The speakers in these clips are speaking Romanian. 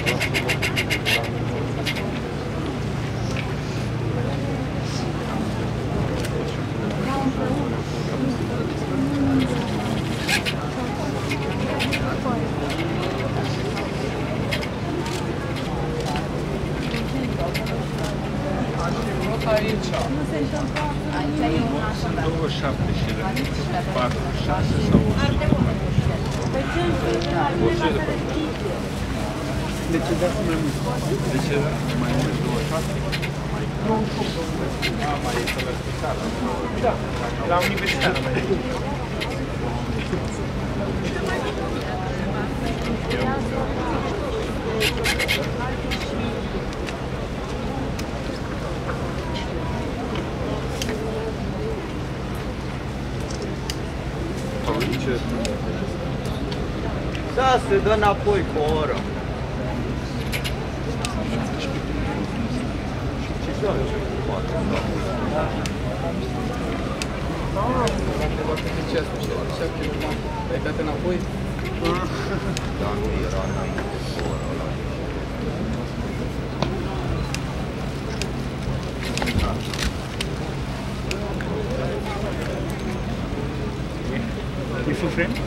Aici. Nu se întâmplă. Aici e un așa. 27 și 4, 6 sau 100. De ce dați mai mult? De ce mai mult 27? Mai este la spitală. Da, la universitară mai este. Da, se dă înapoi cu o oră. Ai dat înapoi? Da, nu era înainte cu o oră ăla. E full frame?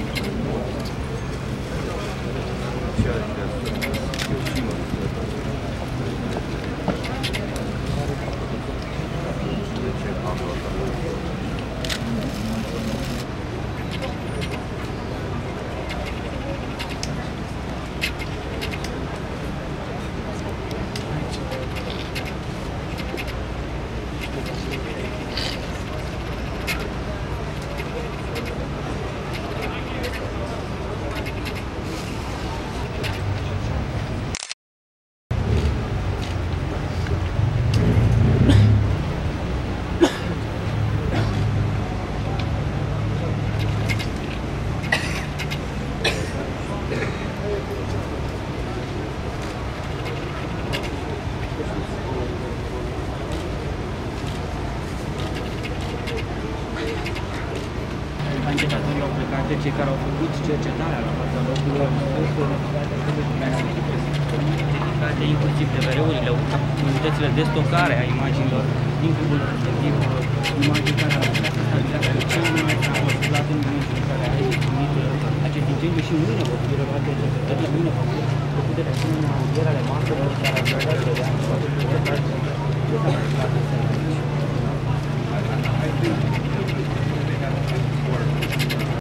Anchetatorii au plecat, cei care au făcut cercetarea la fața locului au spus că dedicate inclusiv TVR-urile, unitățile de stocare a imaginilor din cubul respectiv, imagini care au putea să stabilească cel mai aflat în momentul în care a izbucnit acest incendiu și mâine vor fi relate cercetările, mâine vor fi făcute de asemenea audieri ale martorilor care au plecat de ani și au făcut